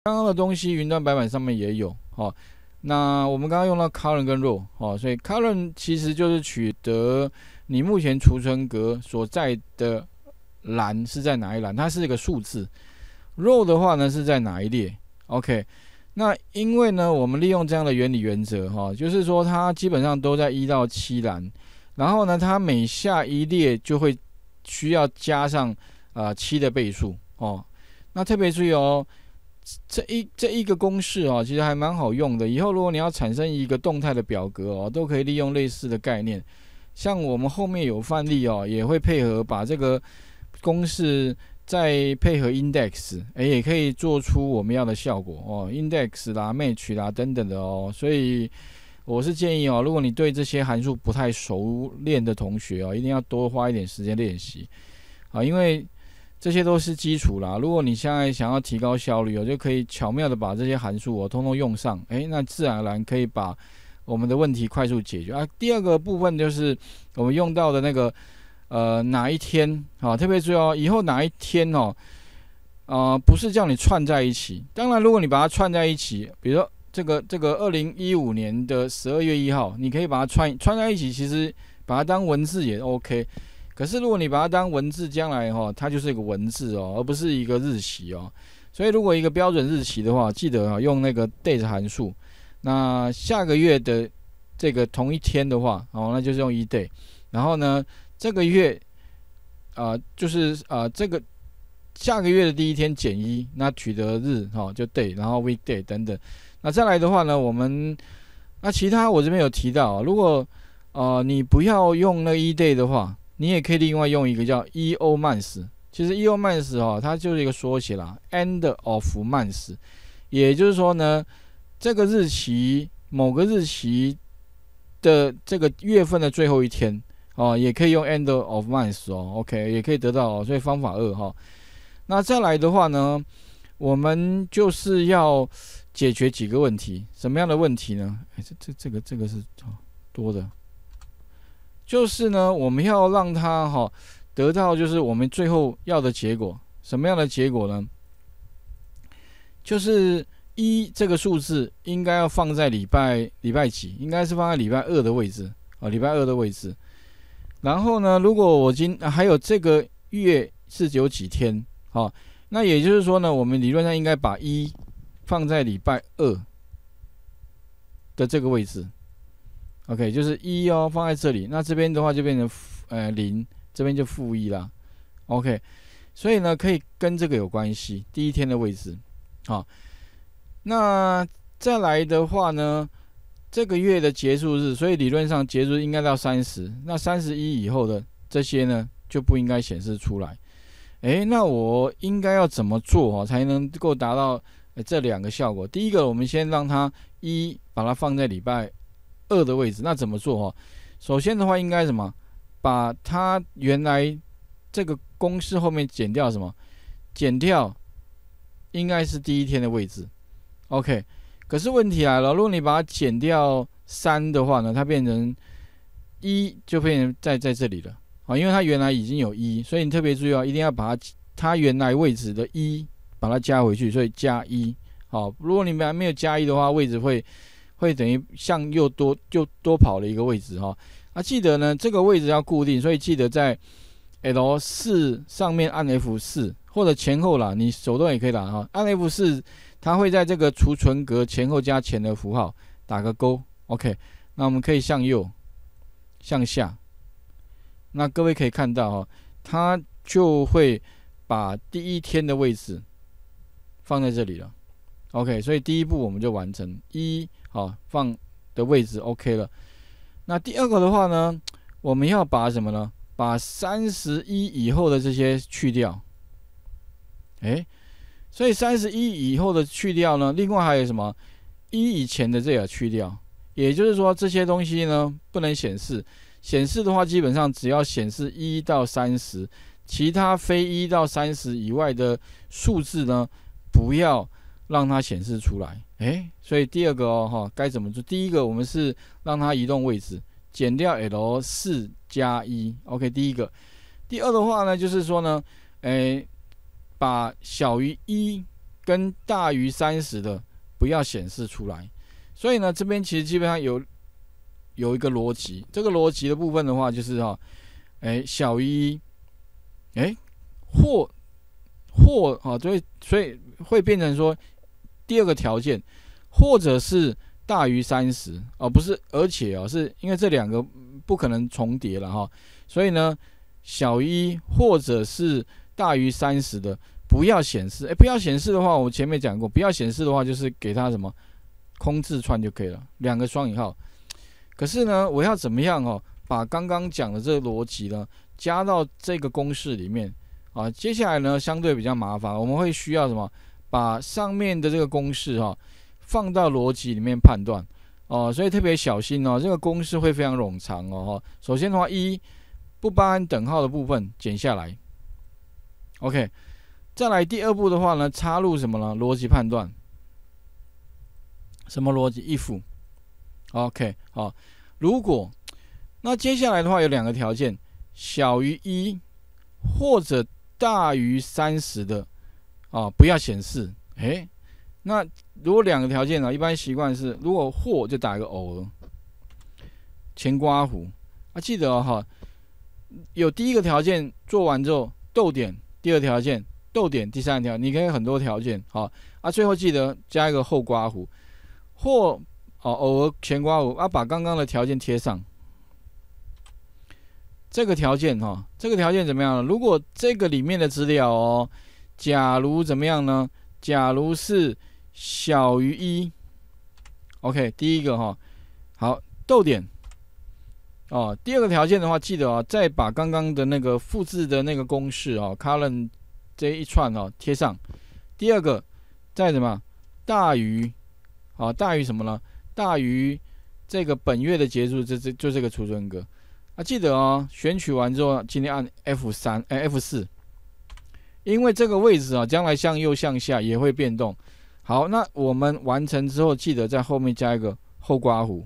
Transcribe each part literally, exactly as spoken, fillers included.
刚刚的东西云端白板上面也有哦。那我们刚刚用到 column 跟 row 哦，所以 column 其实就是取得你目前储存格所在的栏是在哪一栏，它是一个数字。row 的话呢是在哪一列 ？OK， 那因为呢我们利用这样的原理原则哈、哦，就是说它基本上都在一到七栏，然后呢它每下一列就会需要加上呃七的倍数哦。那特别注意哦。这一这一个公式哦，其实还蛮好用的。以后如果你要产生一个动态的表格哦，都可以利用类似的概念。像我们后面有范例哦，也会配合把这个公式再配合 index， 哎，也可以做出我们要的效果哦 ，index 啦、match 啦等等的哦。所以我是建议哦，如果你对这些函数不太熟练的同学哦，一定要多花一点时间练习啊，因为这些都是基础啦。如果你现在想要提高效率，我就可以巧妙的把这些函数我通通用上，哎，那自然而然可以把我们的问题快速解决啊。第二个部分就是我们用到的那个呃哪一天啊，特别注意哦，以后哪一天哦，呃不是叫你串在一起。当然，如果你把它串在一起，比如说这个这个二零一五年的十二月一号，你可以把它串串在一起，其实把它当文字也 OK。可是如果你把它当文字，将来哈，它就是一个文字哦，而不是一个日期哦。所以如果一个标准日期的话，记得啊用那个 date 函数。那下个月的这个同一天的话，哦，那就是用 eDay。然后呢，这个月啊、呃，就是啊、呃、这个下个月的第一天减一，那取得日哈、哦、就 day， 然后 weekday 等等。那再来的话呢，我们那其他我这边有提到、哦，如果呃你不要用那 eDay 的话。你也可以另外用一个叫 E O months， 其实 E O months 哦，它就是一个缩写啦 ，End of months， 也就是说呢，这个日期某个日期的这个月份的最后一天哦，也可以用 End of months 哦 ，OK， 也可以得到哦，所以方法二哈、哦。那再来的话呢，我们就是要解决几个问题，什么样的问题呢？哎，这这这个这个是多的。就是呢，我们要让它哈、哦、得到就是我们最后要的结果，什么样的结果呢？就是一这个数字应该要放在礼拜礼拜几？应该是放在礼拜二的位置啊，礼拜二的位置。然后呢，如果我今、啊、还有这个月是有几天，好、哦，那也就是说呢，我们理论上应该把一放在礼拜二的这个位置。OK， 就是一哦，放在这里，那这边的话就变成呃零，这边就负一啦。OK， 所以呢可以跟这个有关系，第一天的位置，好，那再来的话呢，这个月的结束日，所以理论上结束日应该到三十，那三十一以后的这些呢就不应该显示出来。诶，那我应该要怎么做哦，才能够达到这两个效果？第一个，我们先让它一把它放在礼拜二的位置，那怎么做哦？首先的话，应该什么？把它原来这个公式后面减掉什么？减掉应该是第一天的位置。OK， 可是问题来了，如果你把它减掉三的话呢，它变成一就变成在在这里了啊，因为它原来已经有一，所以你特别注意哦，一定要把它它原来位置的一把它加回去，所以加一。好，如果你们还没有加一的话，位置会。会等于向右多就多跑了一个位置哈、哦，啊记得呢这个位置要固定，所以记得在 L 四 上面按 F 四 或者前后啦，你手动也可以啦哈，按 F 四 它会在这个储存格前后加前的符号打个勾 ，OK， 那我们可以向右向下，那各位可以看到哈、哦，它就会把第一天的位置放在这里了。OK， 所以第一步我们就完成一，好放的位置 OK 了。那第二个的话呢，我们要把什么呢？把三十一以后的这些去掉。哎，所以三十一以后的去掉呢，另外还有什么？一以前的这个去掉。也就是说这些东西呢不能显示，显示的话基本上只要显示一到三十，其他非一到三十以外的数字呢不要让它显示出来，哎，所以第二个哦，哈，该怎么做？第一个我们是让它移动位置，减掉 L 四 加一 ，OK， 第一个。第二的话呢，就是说呢，哎，把小于一跟大于三十的不要显示出来。所以呢，这边其实基本上有有一个逻辑，这个逻辑的部分的话，就是哈，哎，小于一，哎，或或啊，所以所以会变成说第二个条件，或者是大于三十哦，不是，而且哦，是因为这两个不可能重叠了哈，所以呢，小于一或者是大于三十的不要显示，哎，不要显示的话，我前面讲过，不要显示的话就是给它什么空字串就可以了，两个双引号。可是呢，我要怎么样哦，把刚刚讲的这个逻辑呢加到这个公式里面啊？接下来呢，相对比较麻烦，我们会需要什么？把上面的这个公式哈、哦、放到逻辑里面判断哦，所以特别小心哦，这个公式会非常冗长哦。首先的话，一不包含等号的部分剪下来 ，OK。再来第二步的话呢，插入什么呢？逻辑判断。什么逻辑 ？if OK 好，如果那接下来的话有两个条件，小于一或者大于三十的啊，不要显示。哎，那如果两个条件呢，一般习惯是如果或就打一个偶尔，前刮弧啊，记得哦哈，有第一个条件做完之后逗点，第二条件逗点，第三条你可以很多条件好啊，最后记得加一个后刮弧或。哦，偶尔前刮弧啊，把刚刚的条件贴上。这个条件哈、哦，这个条件怎么样呢？如果这个里面的资料哦，假如怎么样呢？假如是小于一 ，OK， 第一个哈、哦，好，逗点。哦，第二个条件的话，记得哦，再把刚刚的那个复制的那个公式哦 ，column 这一串哦贴上。第二个，再什么大于，哦，大于什么呢？大于这个本月的结束，这这就这个储存格啊，记得哦，选取完之后，今天按 F 三，哎 F 四，因为这个位置啊，将来向右向下也会变动。好，那我们完成之后，记得在后面加一个后刮弧。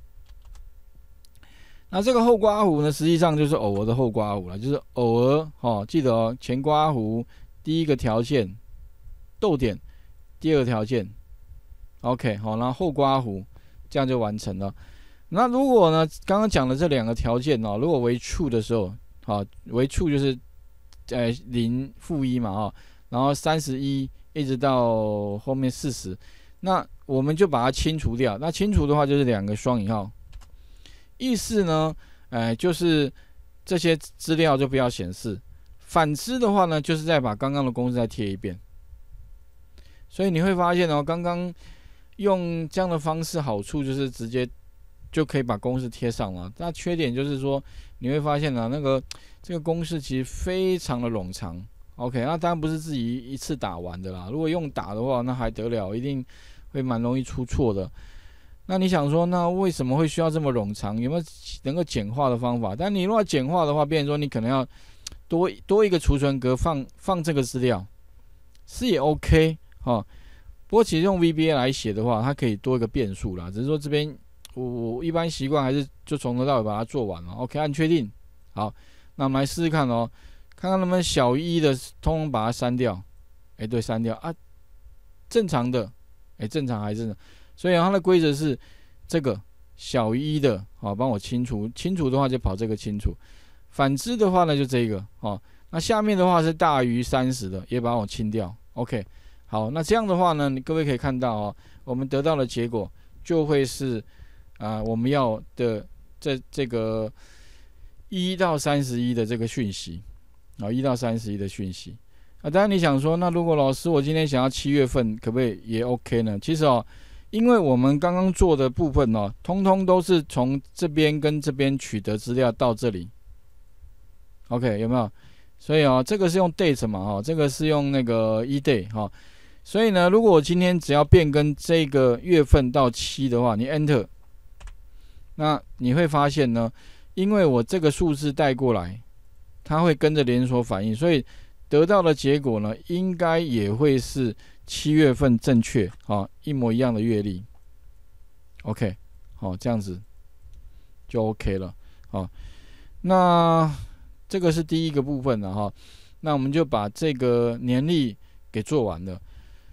那这个后刮弧呢，实际上就是偶尔的后刮弧了，就是偶尔哦，记得哦，前刮弧第一个条件逗点，第二个条件。OK， 好，然后后刮弧，这样就完成了。那如果呢，刚刚讲的这两个条件哦，如果为 true 的时候，好，为 true 就是呃零负一嘛哈，然后三十一一直到后面四十，那我们就把它清除掉。那清除的话就是两个双引号，意思呢，呃，就是这些资料就不要显示。反之的话呢，就是再把刚刚的公式再贴一遍。所以你会发现哦，刚刚。用这样的方式，好处就是直接就可以把公式贴上了。那缺点就是说，你会发现啊，那个这个公式其实非常的冗长。OK， 那当然不是自己一次打完的啦。如果用打的话，那还得了，一定会蛮容易出错的。那你想说，那为什么会需要这么冗长？有没有能够简化的方法？但你如果简化的话，变成说你可能要多多一个储存格放放这个资料，是也 OK 哈。不过其实用 V B A 来写的话，它可以多一个变数啦。只是说这边我我一般习惯还是就从头到尾把它做完了。OK， 按确定。好，那我们来试试看哦，看看能不能小于一的通通把它删掉。哎，对，删掉啊，正常的，哎，正常还是正常。所以它的规则是这个小于一的，好，帮我清除。清除的话就跑这个清除。反之的话呢，就这个哦。那下面的话是大于三十的，也把我清掉。OK。好，那这样的话呢，你各位可以看到哦，我们得到的结果就会是啊、呃，我们要的这这个一到三十一的这个讯息啊，一到三十一的讯息啊。当然你想说，那如果老师我今天想要七月份，可不可以也 OK 呢？其实哦，因为我们刚刚做的部分哦，通通都是从这边跟这边取得资料到这里 ，OK 有没有？所以哦，这个是用 date 嘛，哈，这个是用那个 eDate 哈。所以呢，如果我今天只要变更这个月份到七的话，你 Enter， 那你会发现呢，因为我这个数字带过来，它会跟着连锁反应，所以得到的结果呢，应该也会是七月份正确啊，一模一样的月历。OK， 好，这样子就 OK 了啊。那这个是第一个部分了哈，那我们就把这个年历给做完了。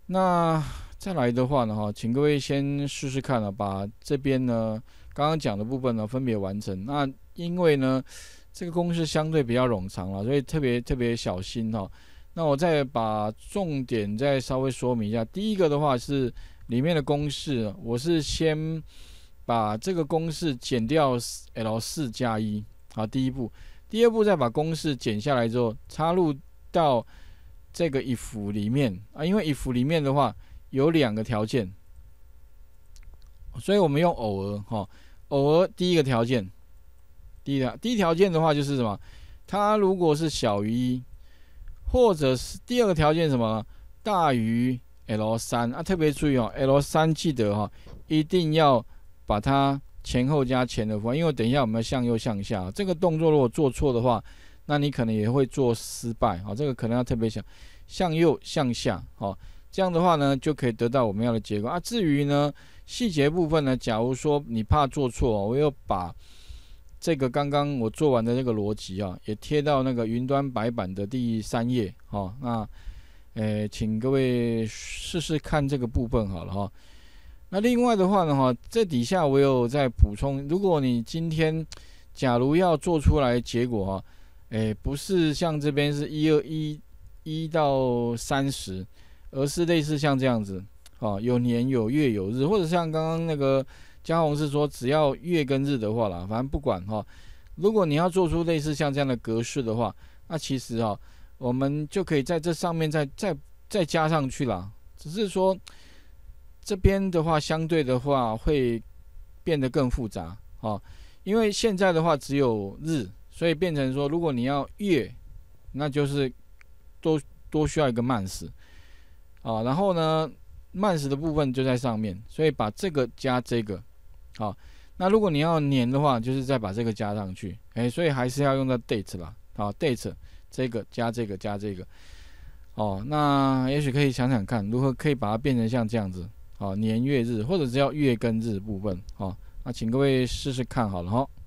那再来的话呢，哈，请各位先试试看啊，把这边呢刚刚讲的部分呢分别完成。那因为呢这个公式相对比较冗长了，所以特别特别小心哈。那我再把重点再稍微说明一下。第一个的话是里面的公式，我是先把这个公式减掉 L 四 加一，好，第一步。第二步再把公式减下来之后，插入到这个 if 里面啊，因为 if 里面的话有两个条件，所以我们用偶尔哈，偶尔第一个条件，第一条第一条件的话就是什么？它如果是小于一，或者是第二个条件什么大于 L 三 啊，特别注意哦 ，L 三 记得哈，一定要把它前后加前的符号，因为等一下我们要向右向下，这个动作如果做错的话，那你可能也会做失败啊，这个可能要特别想向右向下，好，这样的话呢就可以得到我们要的结果啊。至于呢细节部分呢，假如说你怕做错，我又把这个刚刚我做完的这个逻辑啊，也贴到那个云端白板的第三页，好，那诶，请各位试试看这个部分好了哈。那另外的话呢，哈，这底下我有在补充，如果你今天假如要做出来结果哈，诶，不是像这边是一二一一到三十，而是类似像这样子，啊，有年有月有日，或者像刚刚那个嘉宏是说只要月跟日的话啦，反正不管哈，如果你要做出类似像这样的格式的话，那其实哈，我们就可以在这上面再再再加上去啦，只是说。这边的话，相对的话会变得更复杂啊，因为现在的话只有日，所以变成说，如果你要月，那就是多多需要一个慢时啊，然后呢，慢时的部分就在上面，所以把这个加这个，好，那如果你要年的话，就是再把这个加上去，哎，所以还是要用到 date 啦，好 ，date 这个加这个加这个，哦，那也许可以想想看，如何可以把它变成像这样子。好，年月日或者只要月跟日的部分，好，那请各位试试看好了哈。